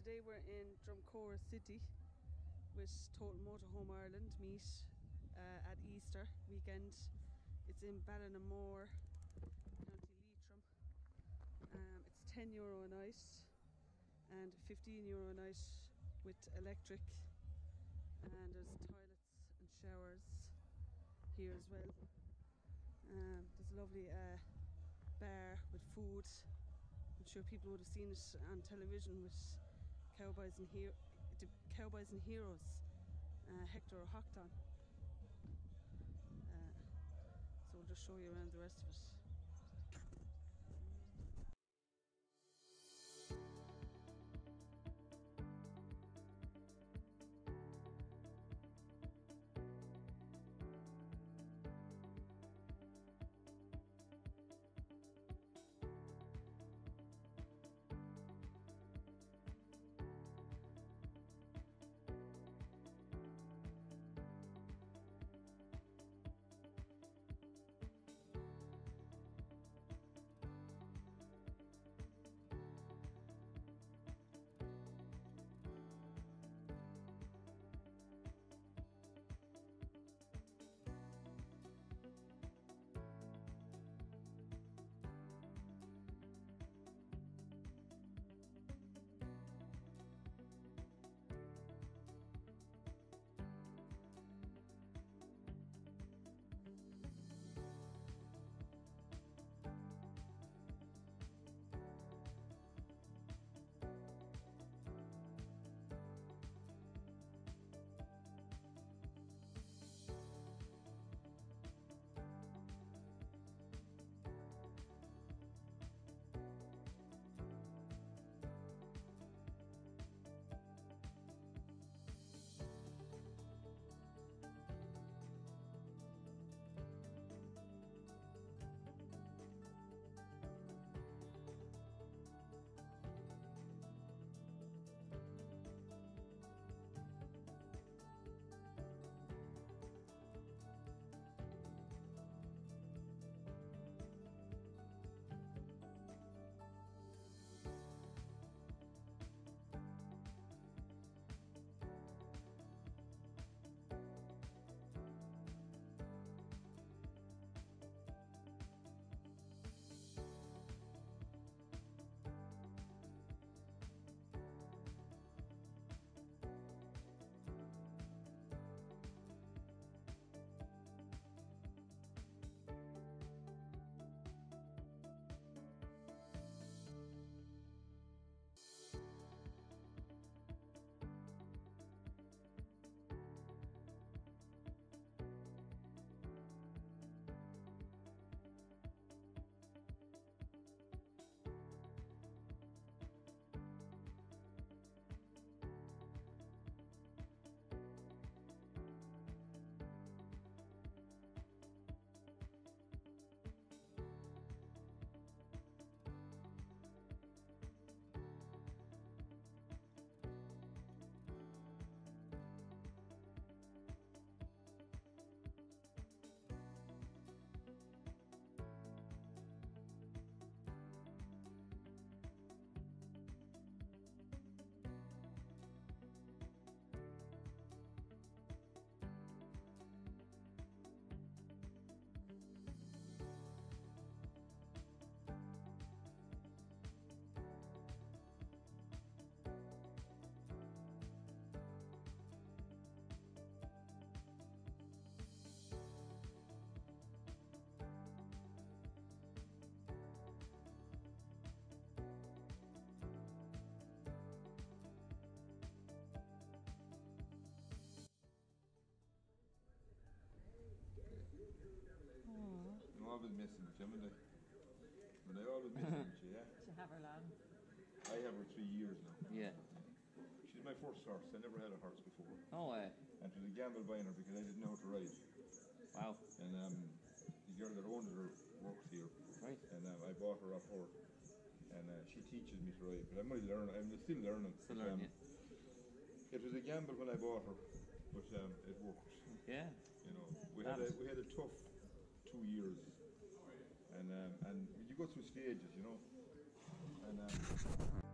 today we're in Drumcoura City with Total Motorhome Ireland meet at Easter weekend. It's in Ballinamore, County Leitrim. It's €10 a night and €15 a night with electric, and there's toilets and showers here as well. There's a lovely bar with food. I'm sure people would have seen it on television with Cowboys and Heroes, Hector Houghton. So we'll just show you around the rest of it. Always missing it, haven't they? And they always missing it, yeah. To have her long. I have her 3 years now. Yeah. She's my first horse. I never had a horse before. Oh, And it was a gamble buying her because I didn't know how to ride. Wow. And the girl that owned her works here. Right. And I bought her off her. And she teaches me to ride. But I'm still learning. Still learning, It was a gamble when I bought her, but it worked. Yeah. You know, we had a tough 2 years. And you go through stages, you know, and